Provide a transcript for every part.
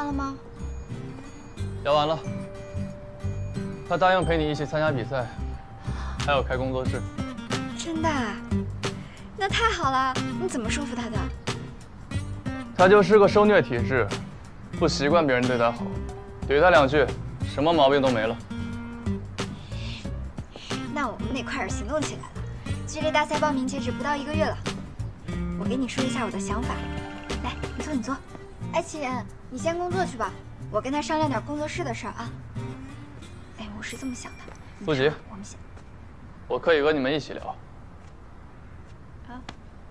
了吗？ 聊完了。他答应陪你一起参加比赛，还有开工作室。 真的啊？那太好了！你怎么说服他的？ 他就是个受虐体质，不习惯别人对他好，怼他2句，什么毛病都没了。 那我们得快点行动起来了。距离大赛报名截止不到1个月了，我给你说一下我的想法。来，你坐，你坐。哎，齐言，你先工作去吧，我跟他商量点工作室的事儿啊。哎，我是这么想的。 苏琪， 我们先， 我可以和你们一起聊。 啊。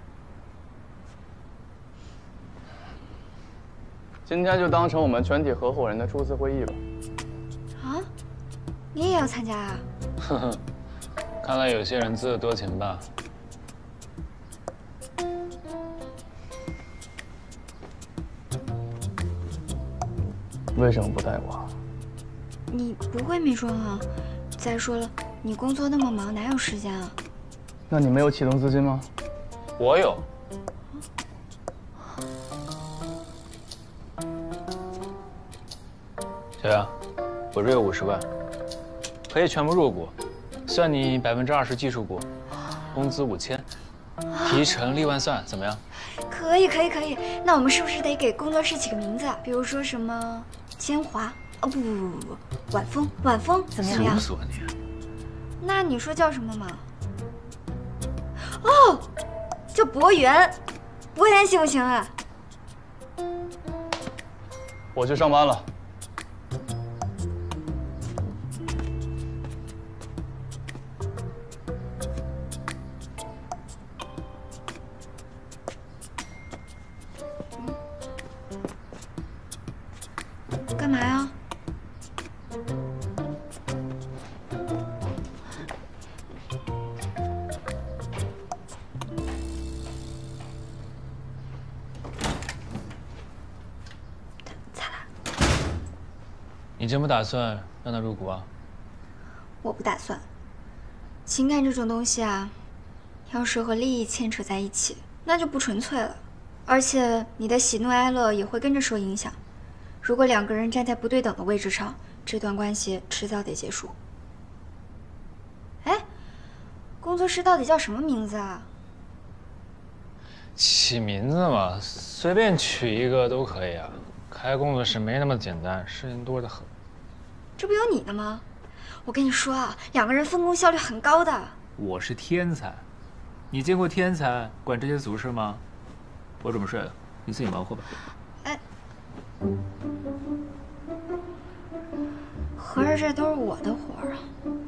今天就当成我们全体合伙人的初次会议吧。 啊？你也要参加啊？ 呵呵，看来有些人自作多情吧。 为什么不带我？ 你不会没装啊？再说了，你工作那么忙，哪有时间啊？ 那你没有启动资金吗？ 我有。小杨，我这有50万，可以全部入股，算你20%技术股，工资5000，提成立万算，怎么样？ 可以，可以，可以。那我们是不是得给工作室起个名字啊？比如说什么千华？哦，不，晚风，晚风怎么样？ 俗不俗啊你？ 那你说叫什么嘛？哦，叫博源，博源行不行啊？ 我去上班了。 干嘛呀？擦啦。 你真不打算让他入股啊？ 我不打算。情感这种东西啊，要是和利益牵扯在一起，那就不纯粹了。而且你的喜怒哀乐也会跟着受影响。如果2个人站在不对等的位置上，这段关系迟早得结束。哎，工作室到底叫什么名字啊？ 起名字嘛，随便取一个都可以啊。开工作室没那么简单，事情多得很。 这不有你的吗？我跟你说啊，2个人分工效率很高的。 我是天才，你见过天才管这些俗事吗？我准备睡了，你自己忙活吧。 哎，合着这都是我的活儿啊。